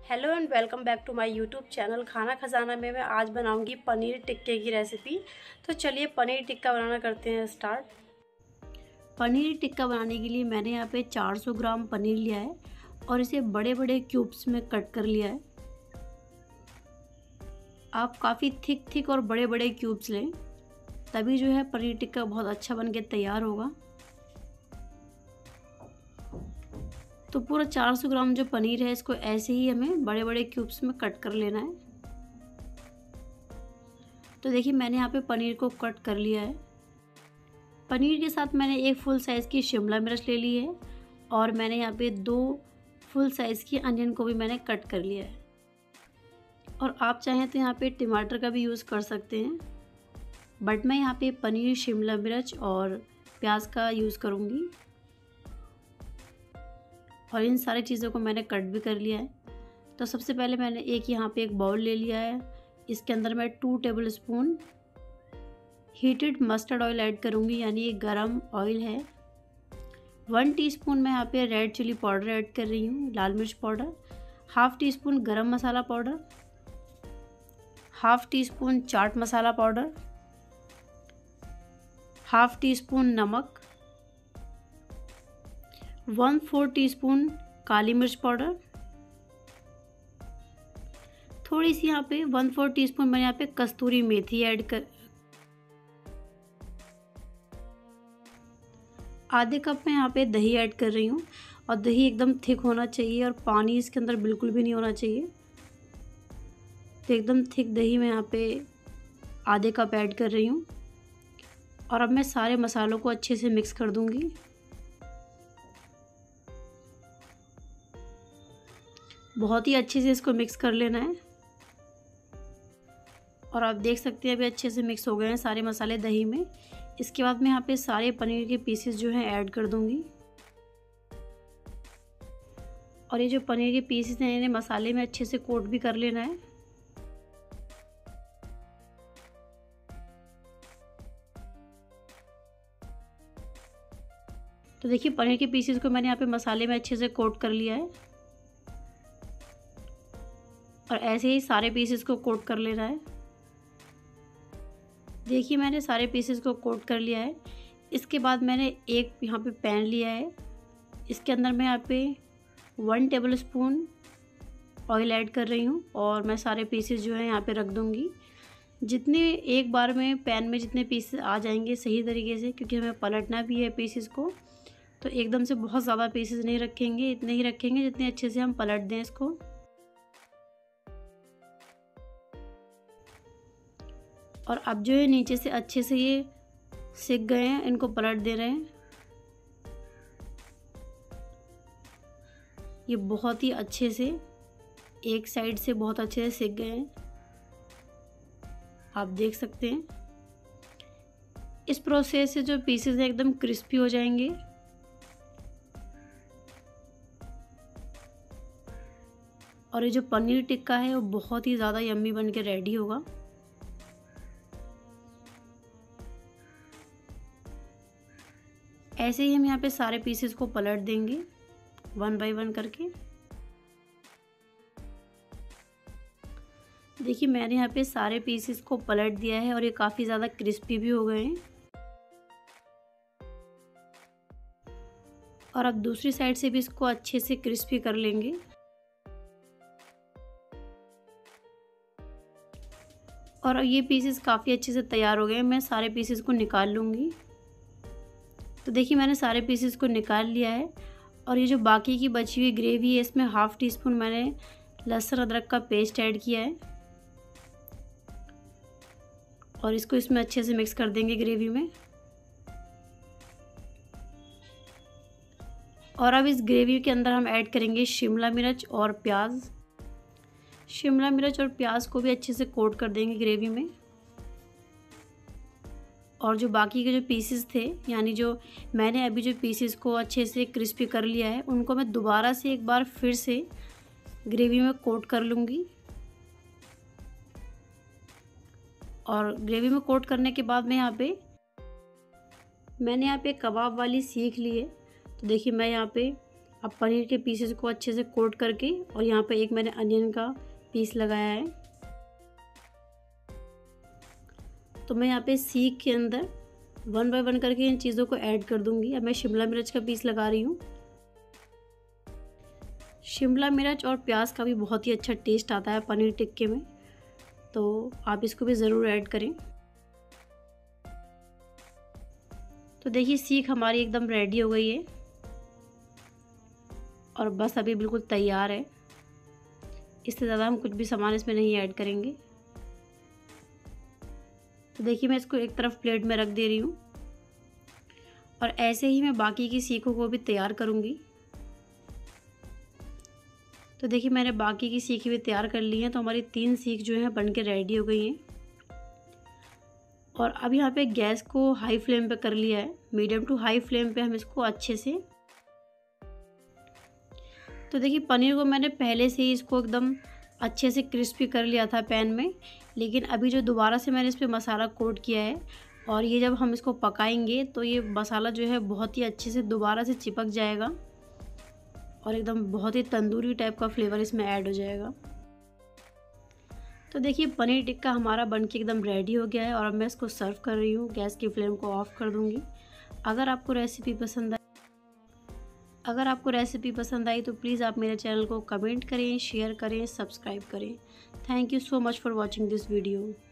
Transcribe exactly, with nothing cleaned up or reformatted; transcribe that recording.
Hello and welcome back to my YouTube channel Khana Khazana में मैं आज बनाऊंगी पनीर टिक्के की रेसिपी। तो चलिए पनीर टिक्का बनाना करते हैं स्टार्ट। पनीर टिक्का बनाने के लिए मैंने यहाँ पे चार सौ ग्राम पनीर लिया है और इसे बड़े बड़े क्यूब्स में कट कर लिया है। आप काफ़ी थिक थिक और बड़े बड़े क्यूब्स लें, तभी जो है पनीर टिक्का बहुत अच्छा बन के तैयार होगा। तो पूरा चार सौ ग्राम जो पनीर है इसको ऐसे ही हमें बड़े बड़े क्यूब्स में कट कर लेना है। तो देखिए मैंने यहाँ पे पनीर को कट कर लिया है। पनीर के साथ मैंने एक फुल साइज़ की शिमला मिर्च ले ली है और मैंने यहाँ पे दो फुल साइज़ की अनियन को भी मैंने कट कर लिया है। और आप चाहें तो यहाँ पे टमाटर का भी यूज़ कर सकते हैं, बट मैं यहाँ पे पनीर, शिमला मिर्च और प्याज का यूज़ करूँगी। और इन सारी चीज़ों को मैंने कट भी कर लिया है। तो सबसे पहले मैंने एक यहाँ पे एक बाउल ले लिया है। इसके अंदर मैं two tablespoon heated mustard oil add करूँगी, यानी ये गरम ऑयल है। वन टीस्पून मैं यहाँ पे रेड चिली पाउडर ऐड कर रही हूँ, लाल मिर्च powder. Half teaspoon garam masala powder, half teaspoon chaat masala powder, half teaspoon नमक, वन फोर टीस्पून काली मिर्च पाउडर, थोड़ी सी यहाँ पे वन फोर टीस्पून मैंने यहाँ पे कस्तूरी मेथी ऐड कर, आधे कप में यहाँ पे दही ऐड कर रही हूँ। और दही एकदम थिक होना चाहिए और पानी इसके अंदर बिल्कुल भी नहीं होना चाहिए। तो एकदम थिक दही मैं यहाँ पे आधे कप ऐड कर रही हूँ। और अब मैं सारे मसालों को अच्छे से मिक्स कर दूँगी। बहुत ही अच्छे से इसको मिक्स कर लेना है। और आप देख सकते हैं अभी अच्छे से मिक्स हो गए हैं सारे मसाले दही में। इसके बाद मैं यहाँ पे सारे पनीर के पीसेस जो हैं ऐड कर दूंगी। और ये जो पनीर के पीसेस हैं इन्हें मसाले में अच्छे से कोट भी कर लेना है। तो देखिए पनीर के पीसेस को मैंने यहाँ पे मसाले में अच्छे से कोट कर लिया है। और ऐसे ही सारे पीसेस को कोट कर लेना है। देखिए मैंने सारे पीसेस को कोट कर लिया है। इसके बाद मैंने एक यहाँ पे पैन लिया है। इसके अंदर मैं यहाँ पे one tablespoon oil add कर रही हूँ और मैं सारे पीसेस जो है यहाँ पे रख दूँगी। जितने एक बार में पैन में जितने पीसेस आ जाएंगे सही तरीके से, क्योंकि हमें पलटना भी है पीसेस को, तो एकदम से बहुत ज़्यादा पीसेस नहीं रखेंगे, इतने ही रखेंगे जितने अच्छे से हम पलट दें इसको। और अब जो है नीचे से अच्छे से ये सिक गए हैं, इनको पलट दे रहे हैं। ये बहुत ही अच्छे से एक साइड से बहुत अच्छे से सिक गए हैं, आप देख सकते हैं। इस प्रोसेस से जो पीसेस हैं एकदम क्रिस्पी हो जाएंगे। और ये जो पनीर टिक्का है वो बहुत ही ज़्यादा यम्मी बन के रेडी होगा। ऐसे ही हम यहाँ पे सारे पीसेस को पलट देंगे वन बाय वन करके। देखिए मैंने यहाँ पे सारे पीसेस को पलट दिया है और ये काफ़ी ज़्यादा क्रिस्पी भी हो गए हैं। और अब दूसरी साइड से भी इसको अच्छे से क्रिस्पी कर लेंगे। और ये पीसेस काफ़ी अच्छे से तैयार हो गए हैं। मैं सारे पीसेस को निकाल लूँगी। तो देखिए मैंने सारे पीसेस को निकाल लिया है। और ये जो बाकी की बची हुई ग्रेवी है इसमें हाफ़ टी स्पून मैंने लहसुन अदरक का पेस्ट ऐड किया है और इसको इसमें अच्छे से मिक्स कर देंगे ग्रेवी में। और अब इस ग्रेवी के अंदर हम ऐड करेंगे शिमला मिर्च और प्याज। शिमला मिर्च और प्याज को भी अच्छे से कोट कर देंगे ग्रेवी में। और जो बाकी के जो पीसेस थे, यानी जो मैंने अभी जो पीसेस को अच्छे से क्रिस्पी कर लिया है, उनको मैं दोबारा से एक बार फिर से ग्रेवी में कोट कर लूँगी। और ग्रेवी में कोट करने के बाद मैं यहाँ पे मैंने यहाँ पे कबाब वाली सीख ली है। तो देखिए मैं यहाँ पे अब पनीर के पीसेस को अच्छे से कोट करके, और यहाँ पे एक मैंने अनियन का पीस लगाया है। तो मैं यहाँ पे सीख के अंदर वन बाय वन करके इन चीज़ों को ऐड कर दूंगी। अब मैं शिमला मिर्च का पीस लगा रही हूँ। शिमला मिर्च और प्याज का भी बहुत ही अच्छा टेस्ट आता है पनीर टिक्के में, तो आप इसको भी ज़रूर ऐड करें। तो देखिए सीख हमारी एकदम रेडी हो गई है और बस अभी बिल्कुल तैयार है। इससे ज़्यादा हम कुछ भी सामान इसमें नहीं ऐड करेंगे। तो देखिए मैं इसको एक तरफ प्लेट में रख दे रही हूँ और ऐसे ही मैं बाकी की सीखों को भी तैयार करूँगी। तो देखिए मैंने बाकी की सीखें भी तैयार कर ली हैं। तो हमारी तीन सीख जो है बन के रेडी हो गई हैं। और अब यहाँ पे गैस को हाई फ्लेम पे कर लिया है। मीडियम टू हाई फ्लेम पे हम इसको अच्छे से, तो देखिए पनीर को मैंने पहले से ही इसको एकदम अच्छे से क्रिस्पी कर लिया था पैन में, लेकिन अभी जो दोबारा से मैंने इस पर मसाला कोट किया है और ये जब हम इसको पकाएंगे तो ये मसाला जो है बहुत ही अच्छे से दोबारा से चिपक जाएगा और एकदम बहुत ही तंदूरी टाइप का फ्लेवर इसमें ऐड हो जाएगा। तो देखिए पनीर टिक्का हमारा बनके एकदम रेडी हो गया है और अब मैं इसको सर्व कर रही हूँ। गैस की फ्लेम को ऑफ कर दूँगी। अगर आपको रेसिपी पसंद आई अगर आपको रेसिपी पसंद आई तो प्लीज़ आप मेरे चैनल को कमेंट करें, शेयर करें, सब्सक्राइब करें। Thank you so much for watching this video.